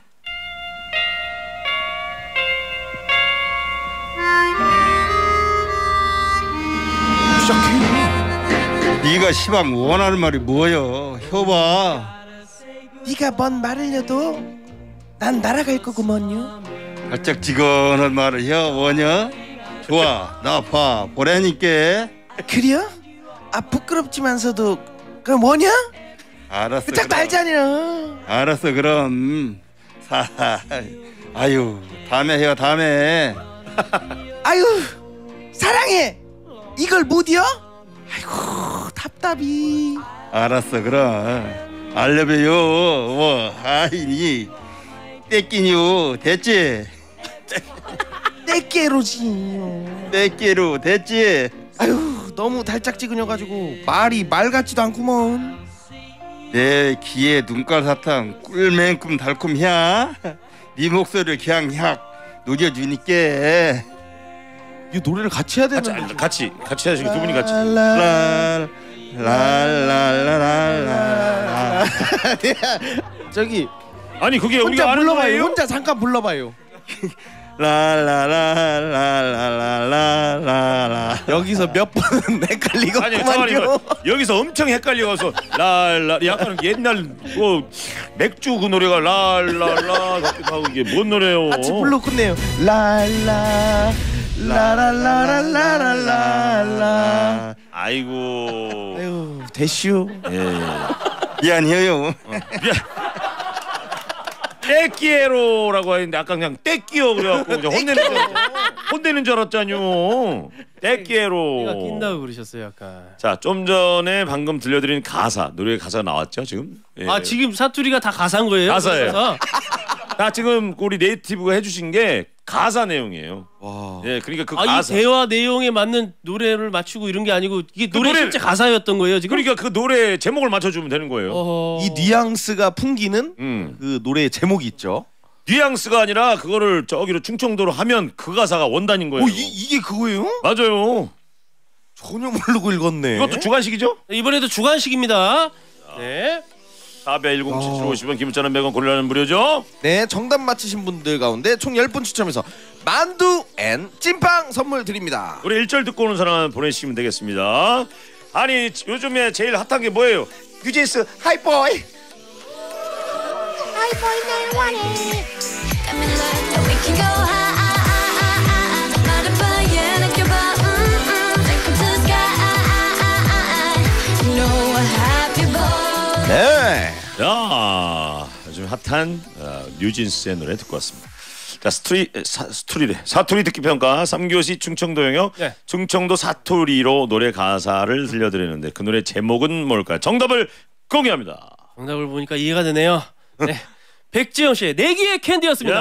[SPEAKER 10] 네가 시방 원하는 말이 뭐여? 효봐.
[SPEAKER 2] 네가 뭔 말을 해도 난 날아갈 거구먼요.
[SPEAKER 10] 발짝지근한 말을 혀 원여? 좋아, 나 봐 보라니까.
[SPEAKER 2] 그래요? 아 부끄럽지만서도 그럼 뭐냐?
[SPEAKER 10] 알았어.
[SPEAKER 2] 짝
[SPEAKER 10] 그럼.
[SPEAKER 2] 말자니요.
[SPEAKER 10] 알았어 그럼. 아유 다음에 해요 다음에.
[SPEAKER 2] 아유 사랑해. 이걸 못이요? 아이고 답답이.
[SPEAKER 10] 알았어 그럼. 알려줘요. 뭐 아이니 떼끼니요 됐지?
[SPEAKER 2] 떼깨로지요.
[SPEAKER 10] 떼끼로 됐지?
[SPEAKER 2] 아유 너무 달짝지근해가지고 말이 말 같지도 않구먼.
[SPEAKER 10] 내 귀에 눈깔 사탕 꿀맨큼 달콤해. 네 목소리를 그냥 약 녹여주니까.
[SPEAKER 2] 이 노래를 같이 해야 되는 거죠.
[SPEAKER 4] 같이 하시고 두 분이 같이.
[SPEAKER 10] 랄랄랄랄랄라.
[SPEAKER 2] 저기
[SPEAKER 4] 아니 그게
[SPEAKER 2] 혼자
[SPEAKER 4] 우리가 아는
[SPEAKER 2] 불러봐요.
[SPEAKER 4] 노래예요?
[SPEAKER 2] 혼자 잠깐 불러봐요.
[SPEAKER 10] 랄랄랄랄랄랄라.
[SPEAKER 2] 여기서 몇 번은
[SPEAKER 4] 아니
[SPEAKER 2] 헷갈리겠구만요.
[SPEAKER 4] 잠깐만요. 여기서 엄청 헷갈려서 랄라 약간 옛날 뭐 맥주 그 노래가 랄랄라 같기도 하고 이게 뭔 노래예요?
[SPEAKER 2] 같이 불러 끝내요. 랄라 라라라라라라라.
[SPEAKER 4] 아이고.
[SPEAKER 2] 아유 대슈.
[SPEAKER 4] 예.
[SPEAKER 10] 미안해요.
[SPEAKER 4] 떼끼에로라고 했는데 아까 그냥 떼끼요 그래갖고 그냥 혼내는 줄 알았잖요. 떼끼에로.
[SPEAKER 3] 내가 낀다고 그러셨어요 아까.
[SPEAKER 4] 자, 좀 전에 방금 들려드린 가사 노래 가사 나왔죠 지금? 예.
[SPEAKER 3] 아 지금 사투리가 다 가사인 거예요?
[SPEAKER 4] 가사예요.
[SPEAKER 3] 가사?
[SPEAKER 4] 다 지금 우리 네이티브가 해주신 게 가사 내용이에요.
[SPEAKER 2] 와.
[SPEAKER 4] 예, 그러니까 그
[SPEAKER 3] 이
[SPEAKER 4] 가사.
[SPEAKER 3] 대화 내용에 맞는 노래를 맞추고 이런 게 아니고 이게
[SPEAKER 4] 그
[SPEAKER 3] 노래
[SPEAKER 4] 노래-
[SPEAKER 3] 실제 가사였던 거예요 지금?
[SPEAKER 4] 그러니까 그 노래 제목을 맞춰주면 되는 거예요.
[SPEAKER 2] 이 뉘앙스가 풍기는 그 노래의 제목이 있죠.
[SPEAKER 4] 뉘앙스가 아니라 그거를 저기로 충청도로 하면 그 가사가 원단인 거예요.
[SPEAKER 2] 이게 그거예요?
[SPEAKER 4] 맞아요.
[SPEAKER 2] 전혀 모르고 읽었네.
[SPEAKER 4] 이것도 주관식이죠?
[SPEAKER 3] 이번에도 주관식입니다. 네.
[SPEAKER 4] 4107750원 기문자는 100원 고릴라는 무료죠?
[SPEAKER 2] 네, 정답 맞히신 분들 가운데 총 10분 추첨해서 만두 앤 찐빵 선물 드립니다.
[SPEAKER 4] 우리 1절 듣고 오는 사람 보내주시면 되겠습니다. 아니 요즘에 제일 핫한 게 뭐예요? 뉴진스 하이보이.
[SPEAKER 6] 하이보이 날 원해 Got me like that we can go high 나를 봐야 느껴봐 Take me to the sky You know a happy boy
[SPEAKER 2] 네.
[SPEAKER 4] 자, 요즘 핫한 뉴진스의 노래 듣고 왔습니다. 자, 사투리 듣기 평가 3교시 충청도 영역
[SPEAKER 3] 네.
[SPEAKER 4] 충청도 사투리로 노래 가사를 들려드리는데 그 노래 제목은 뭘까요? 정답을 공개합니다.
[SPEAKER 3] 정답을 보니까 이해가 되네요. 네. 백지영 씨의 내기의 캔디였습니다.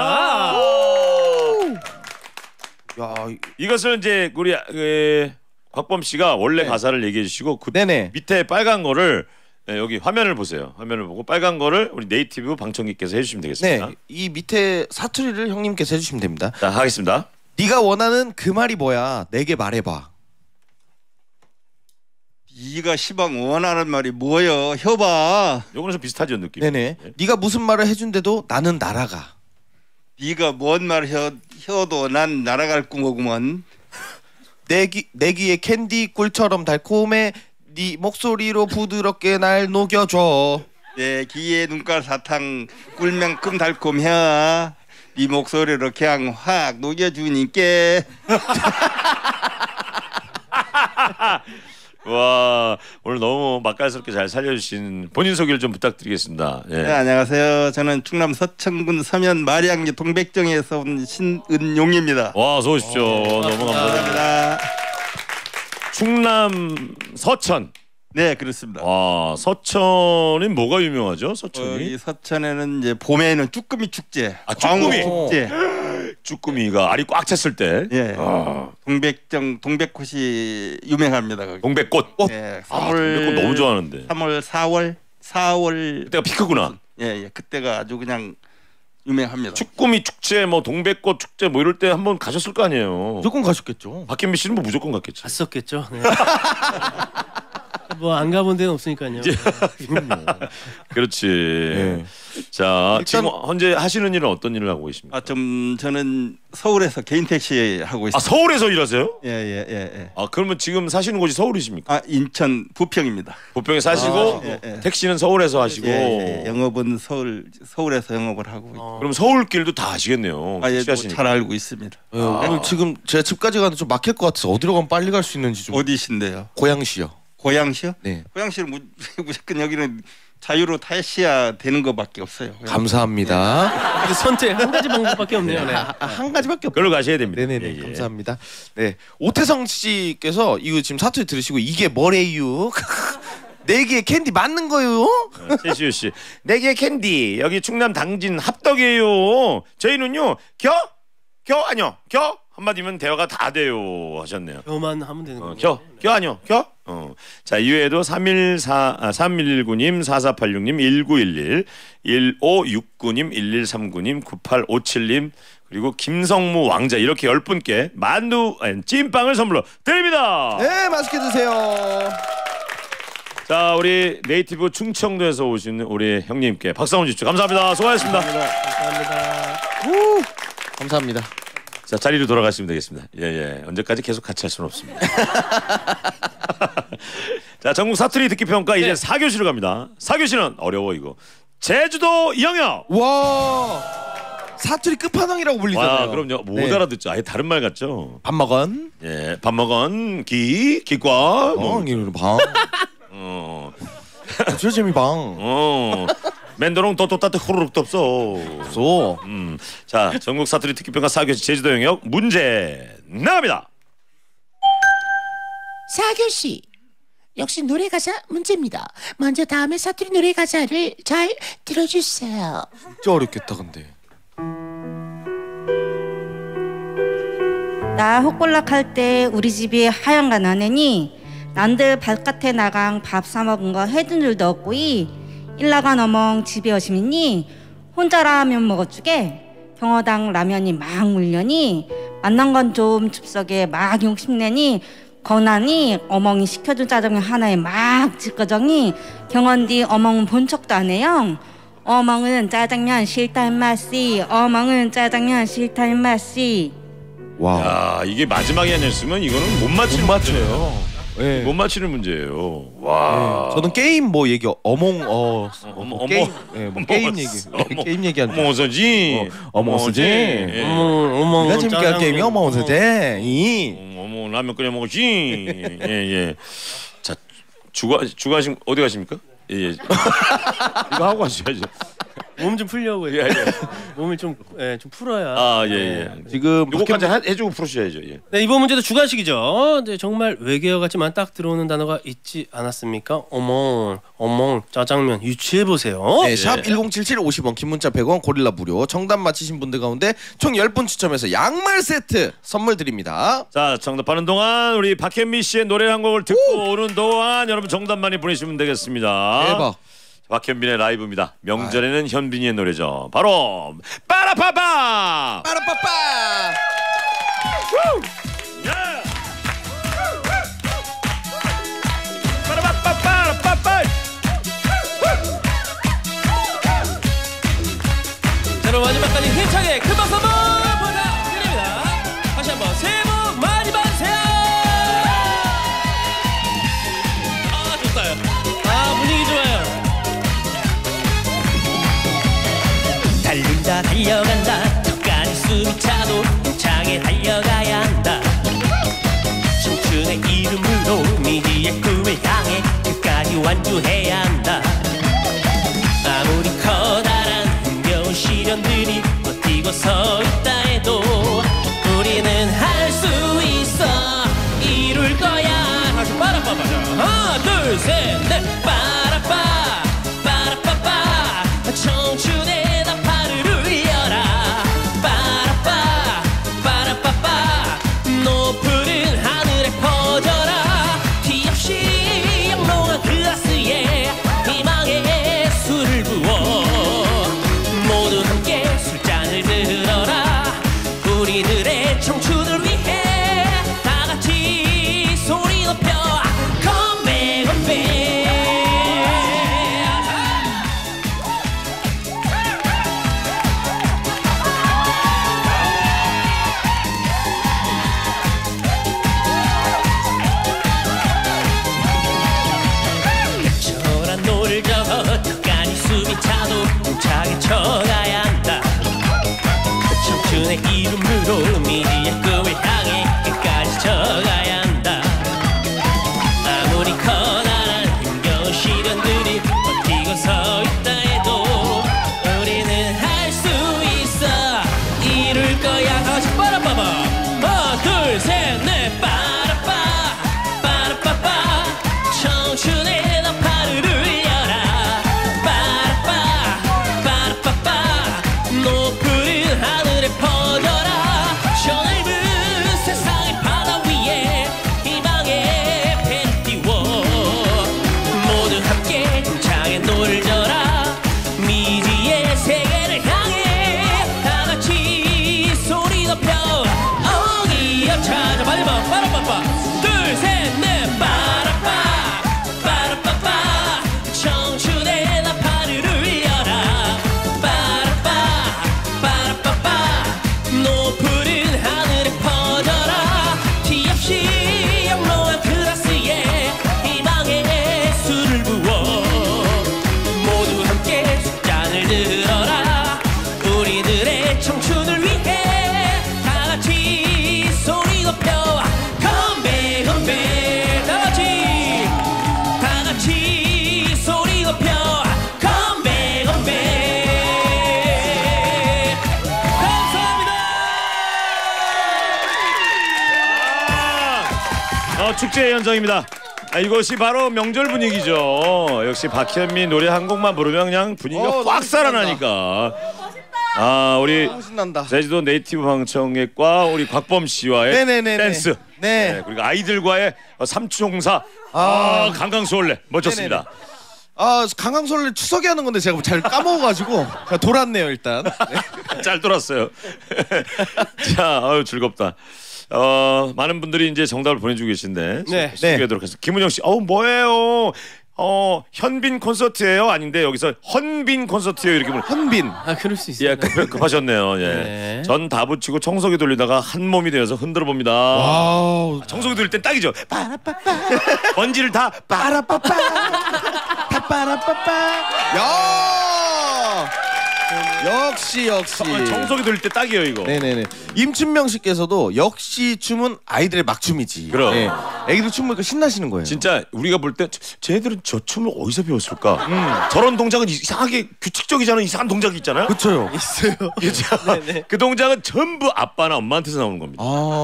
[SPEAKER 2] 야,
[SPEAKER 4] 이것을 이제 우리 곽범 씨가 원래 가사를 얘기해 주시고 그
[SPEAKER 2] 네네.
[SPEAKER 4] 밑에 빨간 거를 여기 화면을 보세요. 화면을 보고 빨간 거를 우리 네이티브 방청객께서 해주시면 되겠습니다.
[SPEAKER 2] 네, 이 밑에 사투리를 형님께서 해주시면 됩니다.
[SPEAKER 4] 자, 하겠습니다.
[SPEAKER 2] 네가 원하는 그 말이 뭐야? 내게 말해봐.
[SPEAKER 10] 네가 시방 원하는 말이 뭐여? 혀봐.
[SPEAKER 4] 요거는 좀 비슷하죠 느낌.
[SPEAKER 2] 네네. 네가 무슨 말을 해준대도 나는 날아가.
[SPEAKER 10] 네가 뭔 말 혀도 난 날아갈 꿈이구먼.
[SPEAKER 2] 내 귀에 캔디 꿀처럼 달콤해. 네 목소리로 부드럽게 날 녹여줘.
[SPEAKER 10] 내 귀에 눈깔 사탕 꿀만큼 달콤해. 네 목소리로 그냥 확 녹여주니께.
[SPEAKER 4] 와 오늘 너무 맛깔스럽게 잘 살려주신 본인 소개를 좀 부탁드리겠습니다. 예.
[SPEAKER 10] 네, 안녕하세요. 저는 충남 서천군 서면 마량리 동백정에서 온 신은용입니다.
[SPEAKER 4] 와 어서 오십시오. 너무 감사합니다. 충남 서천.
[SPEAKER 10] 네 그렇습니다.
[SPEAKER 4] 와 서천이 뭐가 유명하죠? 서천이?
[SPEAKER 10] 이 서천에는 이제 봄에는 쭈꾸미 축제,
[SPEAKER 4] 아, 쭈꾸미.
[SPEAKER 10] 광어 축제.
[SPEAKER 4] 쭈꾸미가 알이 꽉 찼을 때.
[SPEAKER 10] 예. 동백정 동백꽃이 유명합니다. 거기.
[SPEAKER 4] 동백꽃.
[SPEAKER 10] 예. 3월
[SPEAKER 4] 동백꽃 너무 좋아하는데.
[SPEAKER 10] 3월 4월
[SPEAKER 4] 그때가 피크구나.
[SPEAKER 10] 예. 그때가 아주 그냥 유명합니다.
[SPEAKER 4] 쭈꾸미 축제, 뭐 동백꽃 축제 뭐 이럴 때 한번 가셨을 거 아니에요.
[SPEAKER 2] 무조건 가셨겠죠.
[SPEAKER 4] 박현미 씨는 뭐 무조건 갔겠지.
[SPEAKER 3] 갔었겠죠. 네. 뭐 안 가본 데는 없으니까요.
[SPEAKER 4] 그렇지.
[SPEAKER 2] 네.
[SPEAKER 4] 자
[SPEAKER 2] 일단-
[SPEAKER 4] 지금 현재 하시는 일은 어떤 일을 하고 계십니까?
[SPEAKER 10] 저는 서울에서 개인 택시 하고 있습니다.
[SPEAKER 4] 아 서울에서 일하세요?
[SPEAKER 10] 예.
[SPEAKER 4] 아 그러면 지금 사시는 곳이 서울이십니까?
[SPEAKER 10] 인천 부평입니다.
[SPEAKER 4] 부평에 사시고
[SPEAKER 10] 예.
[SPEAKER 4] 택시는 서울에서 하시고.
[SPEAKER 10] 예. 영업은 서울에서 영업을 하고 있고.
[SPEAKER 4] 그럼 서울길도 다 아시겠네요.
[SPEAKER 10] 예,
[SPEAKER 4] 택시 하시니까.
[SPEAKER 10] 잘 알고 있습니다.
[SPEAKER 2] 오늘 지금 제가 집까지 가는데 좀 막힐 것 같아서 어디로 가면 빨리 갈 수 있는지 좀.
[SPEAKER 10] 어디신데요?
[SPEAKER 2] 고양시요.
[SPEAKER 10] 고양시요?
[SPEAKER 2] 네.
[SPEAKER 10] 고양시는 무조건 여기는 자유로 타시야 되는 것밖에 없어요.
[SPEAKER 2] 감사합니다.
[SPEAKER 3] 근데 선택 한 가지 방법밖에 없네요. 네.
[SPEAKER 2] 한 가지밖에 없.
[SPEAKER 4] 그걸로 가셔야 됩니다.
[SPEAKER 2] 네네네.
[SPEAKER 4] 예, 예.
[SPEAKER 2] 감사합니다. 네. 오태성 씨께서 이거 지금 사투리 들으시고 이게 뭐래요? 네 개의 캔디 맞는 거요?
[SPEAKER 4] 최시우 씨, 네 개 캔디 여기 충남 당진 합덕이에요. 저희는요 겨 아니요 겨 한마디면 대화가 다 돼요 하셨네요.
[SPEAKER 3] 겨만 하면 되는 거예요.
[SPEAKER 4] 겨 아니요 겨. 자 이외에도 3119님 4486님 1911 1569님 1139님 9857님 그리고 김성무 왕자 이렇게 10분께 만두 찐빵을 선물로 드립니다.
[SPEAKER 2] 네, 맛있게 드세요.
[SPEAKER 4] 자 우리 네이티브 충청도에서 오신 우리 형님께 박수 한번 주십시오. 감사합니다. 수고하셨습니다.
[SPEAKER 2] 감사합니다.
[SPEAKER 4] 자 자리로 돌아가시면 되겠습니다. 예. 언제까지 계속 같이 할 수는 없습니다. 자 전국 사투리 듣기 평가 이제 4교시로 갑니다. 4교시는 어려워 이거. 제주도 영역.
[SPEAKER 2] 와, 사투리 끝판왕이라고 불리잖아요.
[SPEAKER 4] 와 그럼요. 못
[SPEAKER 2] 네.
[SPEAKER 4] 알아듣죠. 아예 다른 말 같죠.
[SPEAKER 2] 밥 먹은?
[SPEAKER 4] 예, 밥 먹은 기과.
[SPEAKER 2] 이런 방. 저 재미 방.
[SPEAKER 4] 맨도롱 또또따뜻 호로록 덥소.
[SPEAKER 2] 소.
[SPEAKER 4] 자 전국 사투리 특기 평가 4교시 제주도 영역 문제 나갑니다.
[SPEAKER 1] 4교시 역시 노래 가사 문제입니다. 먼저 다음의 사투리 노래 가사를 잘 들어주세요.
[SPEAKER 2] 진짜 어렵겠다 근데.
[SPEAKER 11] 나 헛골락할 때 우리 집이 하얀가 나네니 난들 바깥에 나강 밥 사 먹은 거 해준 줄도 없고이 일나간 어멍 집에 오시면니 혼자 라면 먹어주게 경어당 라면이 막 물려니 만난 건 좀 줍석에 막 욕심내니 건하니 어멍이 시켜준 짜장면 하나에 막 짓거정이 경언디 어멍은 본 척도 안 해요. 어멍은 짜장면 싫다는 맛이 어멍은 짜장면 싫다는 맛이.
[SPEAKER 2] 와.
[SPEAKER 4] 야 이게 마지막이 아니었으면 이거는 못 맞히는 문제예요.
[SPEAKER 2] 네.
[SPEAKER 4] 못 맞히는 문제예요. 와.
[SPEAKER 2] 저는 게임 뭐 얘기 어몽 게임 뭐 게임 얘기 게임 얘기하는.
[SPEAKER 4] 어머서지.
[SPEAKER 2] 어머서지.
[SPEAKER 3] 어머
[SPEAKER 2] 내가 재밌게 할 게임이 어머서지.
[SPEAKER 4] 어머 라면 끓여 먹었지. 예. 자 주가신 어디 가십니까? 예. 이거 하고 가셔야죠.
[SPEAKER 3] 몸 좀 풀려고 해요. 몸을 좀 풀어야.
[SPEAKER 4] 아 예.
[SPEAKER 2] 지금
[SPEAKER 4] 요거까지 해주고 풀으셔야죠. 예.
[SPEAKER 3] 네 이번 문제도 주관식이죠. 네, 정말 외계어 같지만 딱 들어오는 단어가 있지 않았습니까? 어멍 짜장면 유추해 보세요.
[SPEAKER 2] 네, 샵 1077 50원 긴 문자 100원 고릴라 무료 정답 맞히신 분들 가운데 총 10분 추첨해서 양말 세트 선물 드립니다.
[SPEAKER 4] 자 정답하는 동안 우리 박현미 씨의 노래 한 곡을 듣고 오는 동안 여러분 정답 많이 보내주시면 되겠습니다.
[SPEAKER 2] 대박.
[SPEAKER 4] 박현빈의 라이브입니다. 명절에는 현빈이의 노래죠. 바로 빠라파파.
[SPEAKER 2] 빠라빠빠.
[SPEAKER 3] 셋, 넷. 빠라빠 빠라빠빠 청춘의 나팔을 울려라. 빠라빠 빠라빠빠 높은 하늘에 퍼져라. 티 없이 영롱한 글라스에 희망의 술을 부어 모두 함께 술잔을 들어라. 우리들의 청춘을 위해 다 같이 소리 높여 건배 건배. 저런 노를 저어 끝까지 숨이 차도 힘차게 쳐가야 한다. 청춘의 이름으로 미지의 꿈을 향해 끝까지 쳐가야 한다. 아무리 커다란 힘겨운 시련들이 버티고 서 있다 해도 우리는 할 수 있어. 이룰 거야. 다시 빠라빠바 하나 둘 셋 넷. 빠라빠 빠라빠빠 청춘의 나팔을 울려라. 빠라빠 빠라빠빠 높은 하늘에 퍼져라. 저 넓은 세상의 바다 위에 희망의 배를 띄워 모두 함께 힘차게 노를 져라. 미지의 세계를 향해 다 같이 소리 높여 어기어 찾아 발마. 빠라빠빠 둘 셋 넷. 빠라빠 빠라빠빠 청춘의 나팔을 울려라. 빠라빠 빠라빠빠 높은 하늘에 퍼져라. 티 없이 영롱한 글라스에 희망의 술을 부어 모두 함께 술잔을 들어라. 우리들의 청춘을 위해 다 같이 소리 높여 건배 건배. 다 같이 소리 높여 건배 건배. 감사합니다.
[SPEAKER 4] 축제 현장입니다. 이것이 바로 명절 분위기죠. 역시 박현미 노래 한 곡만 부르면 그냥 분위기가 확 살아나니까. 우리
[SPEAKER 2] 신난다.
[SPEAKER 4] 제주도 네이티브 방청객과 우리 곽범 씨와의
[SPEAKER 2] 네네네네.
[SPEAKER 4] 댄스.
[SPEAKER 2] 네.
[SPEAKER 4] 그리고 아이들과의 삼추종사. 강강수월래 멋졌습니다.
[SPEAKER 2] 강강설레 추석에 하는 건데 제가 잘 까먹어가지고 그냥 돌았네요 일단. 네.
[SPEAKER 4] 잘 돌았어요. 자, 즐겁다. 많은 분들이 이제 정답을 보내주고 계신데
[SPEAKER 3] 네.
[SPEAKER 4] 소개하도록 하겠습니다. 김은영 씨, 뭐예요? 현빈 콘서트예요? 아닌데 여기서 헌빈 콘서트예요 이렇게 보면
[SPEAKER 2] 헌빈.
[SPEAKER 3] 그럴 수 있어요.
[SPEAKER 4] 예, 급하셨네요. 예.
[SPEAKER 3] 네.
[SPEAKER 4] 전 다 붙이고 청소기 돌리다가 한 몸이 되어서 흔들어 봅니다.
[SPEAKER 2] 와우.
[SPEAKER 4] 청소기 돌릴 땐 딱이죠. 먼지를 다
[SPEAKER 2] 빠라빠빠. 다 빠라빠빠. 야. 역시.
[SPEAKER 4] 청소기 돌릴 때 딱이에요 이거.
[SPEAKER 2] 네네네. 임춘명 씨께서도 역시 춤은 아이들의 막춤이지.
[SPEAKER 4] 그럼.
[SPEAKER 2] 네. 애기들 춤 보니까 신나시는 거예요.
[SPEAKER 4] 진짜 우리가 볼 때 쟤들은 저 춤을 어디서 배웠을까? 저런 동작은 이상하게 규칙적이지 않은 이상한 동작이 있잖아요.
[SPEAKER 2] 그렇죠.
[SPEAKER 3] 있어요.
[SPEAKER 4] 그렇죠. 그 동작은 전부 아빠나 엄마한테서 나오는 겁니다.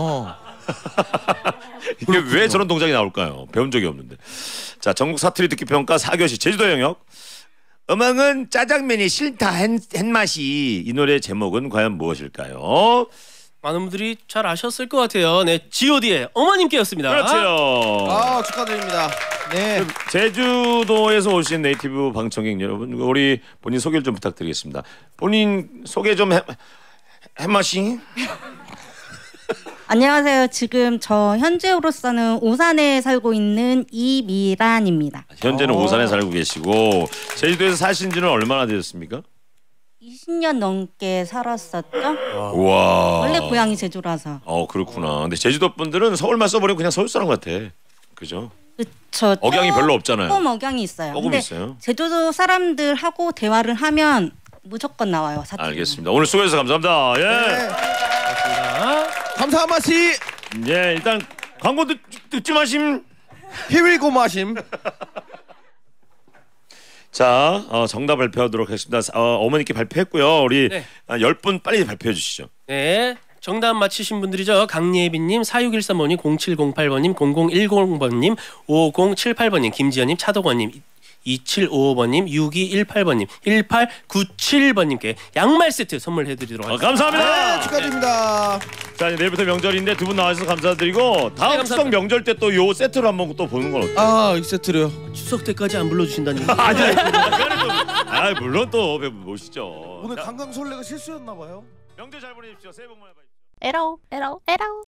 [SPEAKER 4] 이게 왜 저런 동작이 나올까요? 배운 적이 없는데. 자, 전국 사투리 듣기 평가 4교시 제주도 영역. 음악은 짜장면이 싫다 햇맛이. 이 노래 제목은 과연 무엇일까요?
[SPEAKER 3] 많은 분들이 잘 아셨을 것 같아요. 네, G.O.D의 어머님께였습니다.
[SPEAKER 4] 그렇죠.
[SPEAKER 2] 축하드립니다. 네.
[SPEAKER 4] 제주도에서 오신 네이티브 방청객 여러분, 우리 본인 소개를 좀 부탁드리겠습니다. 본인 소개 좀 햇맛이.
[SPEAKER 11] 안녕하세요. 지금 저 현재로서는 오산에 살고 있는 이미란입니다.
[SPEAKER 4] 현재는 오산에 살고 계시고 제주도에서 사신 지는 얼마나 되셨습니까?
[SPEAKER 11] 20년 넘게 살았었죠.
[SPEAKER 4] 와.
[SPEAKER 11] 원래 고향이 제주라서.
[SPEAKER 4] 그렇구나. 근데 제주도 분들은 서울만 써버리면 그냥 서울 사람 같아. 그죠?
[SPEAKER 11] 그쵸.
[SPEAKER 4] 억양이 별로 없잖아요.
[SPEAKER 11] 조금 억양이 있어요.
[SPEAKER 4] 조금
[SPEAKER 11] 근데
[SPEAKER 4] 있어요.
[SPEAKER 11] 제주도 사람들하고 대화를 하면 무조건 나와요. 사투리는.
[SPEAKER 4] 알겠습니다. 오늘 수고해주셔서 감사합니다. 예.
[SPEAKER 2] 네. 감사하마시.
[SPEAKER 4] 예, 일단 광고 듣지 마심.
[SPEAKER 2] 히윌고 마심.
[SPEAKER 4] 자, 정답 발표하도록 하겠습니다. 어머니께 발표했고요. 우리
[SPEAKER 3] 네.
[SPEAKER 4] 10분 빨리 발표해 주시죠.
[SPEAKER 3] 네. 정답 맞히신 분들이죠. 강예빈님, 4613번님, 0708번님, 0010번님, 5078번님, 김지연님, 차덕원님, 2755번님, 6218번님, 1897번님께 양말 세트 선물해드리도록 하겠습니다.
[SPEAKER 4] 감사합니다.
[SPEAKER 2] 네, 축하드립니다.
[SPEAKER 4] 자, 이제 내일부터 명절인데 두 분 나와주셔서 감사드리고 다음 추석 명절 때 또 요 세트로 한번 또 보는 건 어때요?
[SPEAKER 2] 아, 이 세트로요.
[SPEAKER 3] 추석 때까지 안 불러주신다는 얘기.
[SPEAKER 4] 아, 물론 또 모시죠.
[SPEAKER 2] 오늘 강강술래가 실수였나 봐요.
[SPEAKER 4] 명절 잘 보내십시오. 새해 복 많이 받으십시오.
[SPEAKER 6] 에라오 에라오 에라오.